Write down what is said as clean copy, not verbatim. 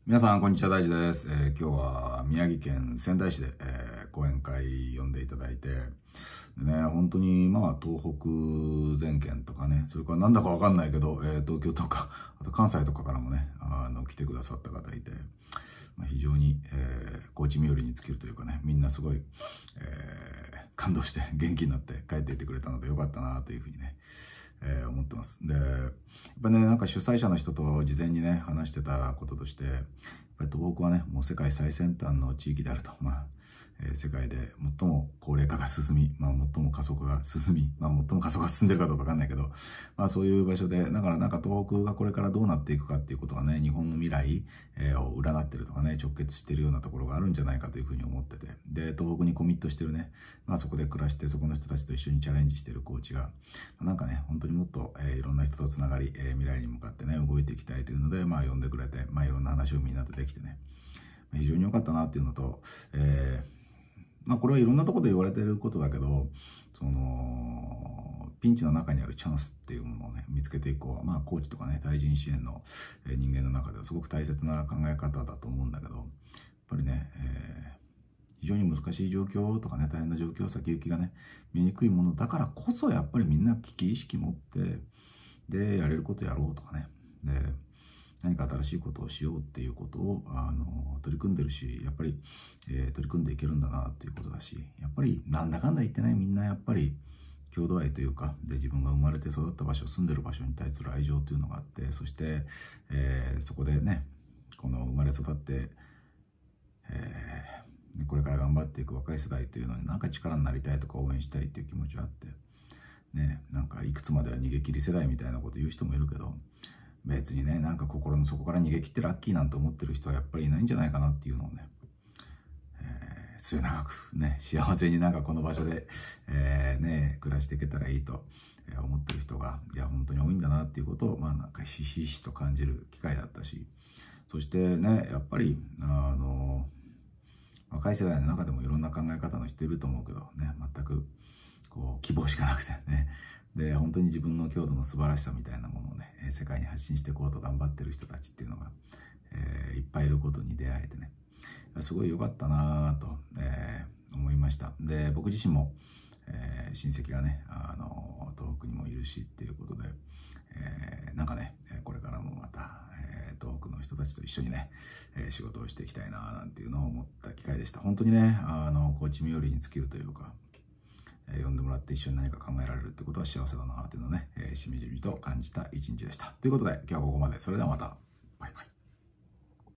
皆さん、こんにちは。大地です。今日は宮城県仙台市で、講演会呼んでいただいて、でね、本当に、東北全県とかね、それからなんだかわかんないけど、東京とか、あと関西とかからもね、来てくださった方いて、非常に、高知冥利に尽きるというかね、みんなすごい、感動して元気になって帰っていってくれたのでよかったなというふうにね、思ってます。で、やっぱね、なんか主催者の人と事前にね、話してたこととして、やっぱり東北はね、もう世界最先端の地域であると。世界で最も高齢化が進み、最も加速が進み、最も加速が進んでるかどうかわかんないけど、そういう場所で、だからなんか東北がこれからどうなっていくかっていうことがね、日本の未来を占ってるとかね、直結してるようなところがあるんじゃないかというふうに思ってて、で、東北にコミットしてるね、そこで暮らして、そこの人たちと一緒にチャレンジしてるコーチが、なんかね、本当にもっといろんな人とつながり、未来に向かってね、動いていきたいというので、呼んでくれて、いろんな話をみんなとできてね、非常に良かったなっていうのと、これはいろんなところで言われてることだけど、ピンチの中にあるチャンスっていうものをね、見つけていこう。コーチとかね、対人支援の人間の中ではすごく大切な考え方だと思うんだけど、やっぱりね、非常に難しい状況とかね、大変な状況、先行きがね、見にくいものだからこそ、やっぱりみんな危機意識持って、で、やれることやろうとかね。で、何か新しいことをしようっていうことを取り組んでるし、やっぱり、取り組んでいけるんだなっていうことだし、やっぱりなんだかんだ言ってね、みんなやっぱり郷土愛というか、で自分が生まれて育った場所、住んでる場所に対する愛情というのがあって、そして、そこでね、この生まれ育って、これから頑張っていく若い世代というのになんか力になりたいとか応援したいっていう気持ちがあって、ね、なんかいくつまでは逃げ切り世代みたいなこと言う人もいるけど、別にね、なんか心の底から逃げ切ってラッキーなんて思ってる人はやっぱりいないんじゃないかなっていうのをね、末永くね、幸せになんかこの場所で、暮らしていけたらいいと思ってる人が、いや、本当に多いんだなっていうことを、なんかひしひしと感じる機会だったし、そしてね、やっぱり、若い世代の中でもいろんな考え方の人いると思うけどね、全くこう希望しかなくてね、で本当に自分の郷土の素晴らしさみたいなものをね、世界に発信していこうと頑張ってる人たちっていうのが、いっぱいいることに出会えてね、すごい良かったなぁと、思いました。で、僕自身も、親戚がね、東北にもいるしっていうことで、なんかね、これからもまた、東北の人たちと一緒にね、仕事をしていきたいななんていうのを思った機会でした。本当にね、高知冥利に尽きるというか、呼んでもらって一緒に何か考えられるってことは幸せだなというのをね、しみじみと感じた一日でした。ということで、今日はここまで。それではまた。バイバイ。